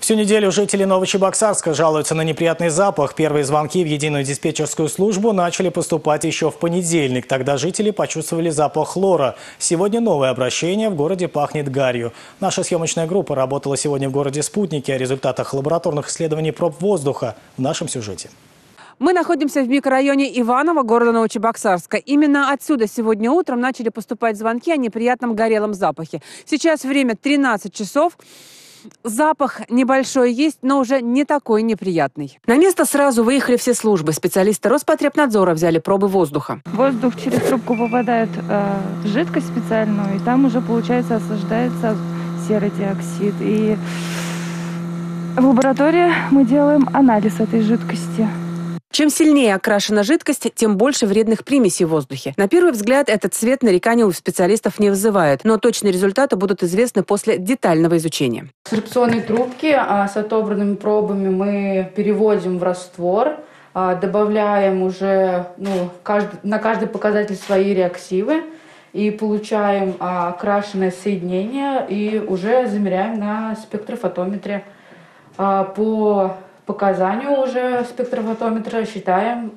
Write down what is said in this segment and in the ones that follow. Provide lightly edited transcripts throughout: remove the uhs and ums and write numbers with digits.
Всю неделю жители Новочебоксарска жалуются на неприятный запах. Первые звонки в единую диспетчерскую службу начали поступать еще в понедельник. Тогда жители почувствовали запах хлора. Сегодня новое обращение: в городе пахнет гарью. Наша съемочная группа работала сегодня в городе Спутнике. О результатах лабораторных исследований проб воздуха в нашем сюжете. Мы находимся в микрорайоне Иваново города Новочебоксарска. Именно отсюда сегодня утром начали поступать звонки о неприятном горелом запахе. Сейчас время 13 часов. Запах небольшой есть, но уже не такой неприятный. На место сразу выехали все службы. Специалисты Роспотребнадзора взяли пробы воздуха. Воздух через трубку попадает в жидкость специальную, и там уже, получается, осаждается серый диоксид. И в лаборатории мы делаем анализ этой жидкости. Чем сильнее окрашена жидкость, тем больше вредных примесей в воздухе. На первый взгляд этот цвет нареканий у специалистов не вызывает, но точные результаты будут известны после детального изучения. Сорбционные трубки с отобранными пробами мы переводим в раствор, добавляем уже на каждый показатель свои реактивы и получаем окрашенное соединение и уже замеряем на спектрофотометре. По показанию уже спектрофотометра считаем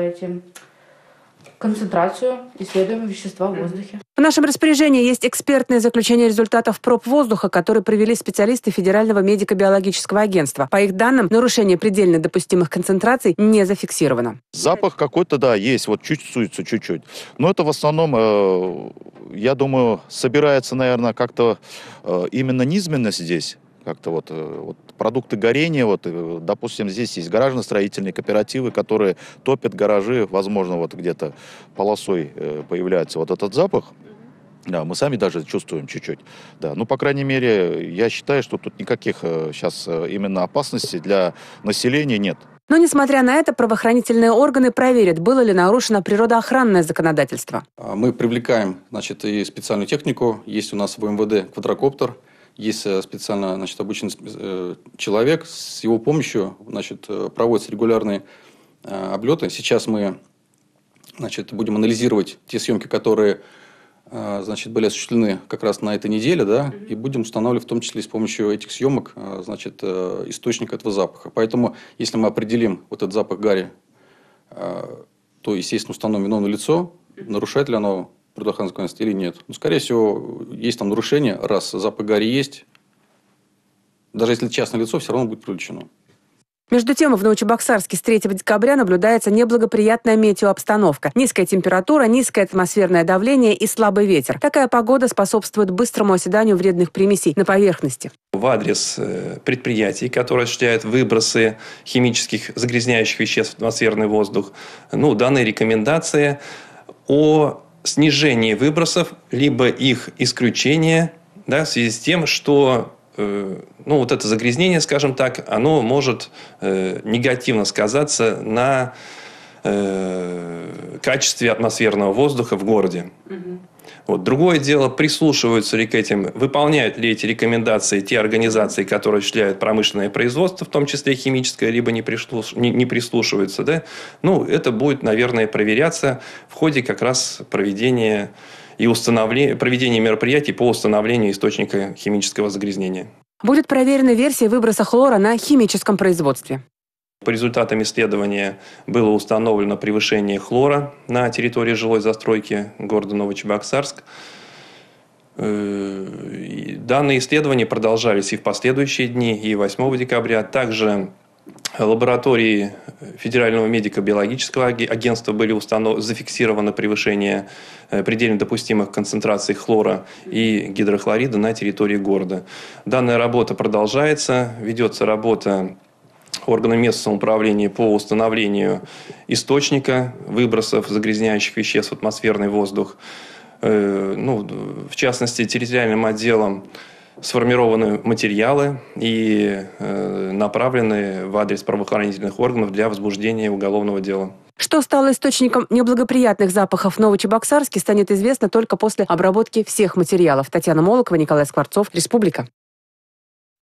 концентрацию исследуемого вещества в воздухе. В нашем распоряжении есть экспертное заключение результатов проб воздуха, которые провели специалисты Федерального медико-биологического агентства. По их данным, нарушение предельно допустимых концентраций не зафиксировано. Запах какой-то, да, есть, вот чувствуется чуть-чуть. Но это в основном, я думаю, собирается, наверное, как-то именно низменно здесь. Как-то вот продукты горения, допустим, здесь есть гаражно-строительные кооперативы, которые топят гаражи, возможно, где-то полосой появляется вот этот запах. Да, мы сами даже чувствуем чуть-чуть. Да, по крайней мере, я считаю, что тут никаких сейчас именно опасностей для населения нет. Но, несмотря на это, правоохранительные органы проверят, было ли нарушено природоохранное законодательство. Мы привлекаем, и специальную технику. Есть у нас в МВД квадрокоптер. Есть специально, обученный человек. С его помощью, проводятся регулярные облеты. Сейчас мы, будем анализировать те съемки, которые, были осуществлены как раз на этой неделе, да, и будем устанавливать, в том числе с помощью этих съемок, источник этого запаха. Поэтому, если мы определим этот запах гари, то, естественно, установим виновное лицо, нарушает ли оно природоохранной законности или нет. Скорее всего, есть там нарушение, раз запах гари есть. Даже если это частное лицо, все равно будет привлечено. Между тем, в Новочебоксарске с 3 декабря наблюдается неблагоприятная метеообстановка. Низкая температура, низкое атмосферное давление и слабый ветер. Такая погода способствует быстрому оседанию вредных примесей на поверхности. В адрес предприятий, которые осуществляют выбросы химических загрязняющих веществ в атмосферный воздух, данные рекомендации о снижение выбросов, либо их исключение, в связи с тем, что это загрязнение, скажем так, оно может негативно сказаться на качестве атмосферного воздуха в городе. Другое дело, прислушиваются ли к этим, выполняют ли эти рекомендации те организации, которые осуществляют промышленное производство, в том числе химическое, либо не прислушиваются. Да? Это будет, наверное, проверяться в ходе как раз проведения мероприятий по установлению источника химического загрязнения. Будет проверена версия выброса хлора на химическом производстве. По результатам исследования было установлено превышение хлора на территории жилой застройки города Новочебоксарск. Данные исследования продолжались и в последующие дни, и 8 декабря. Также лаборатории Федерального медико-биологического агентства были зафиксировано превышение предельно допустимых концентраций хлора и гидрохлорида на территории города. Данная работа продолжается, ведется работа органы местного самоуправления по установлению источника выбросов загрязняющих веществ в атмосферный воздух. В частности, территориальным отделом сформированы материалы и направлены в адрес правоохранительных органов для возбуждения уголовного дела. Что стало источником неблагоприятных запахов в Новочебоксарске, станет известно только после обработки всех материалов. Татьяна Молокова, Николай Скворцов, Республика.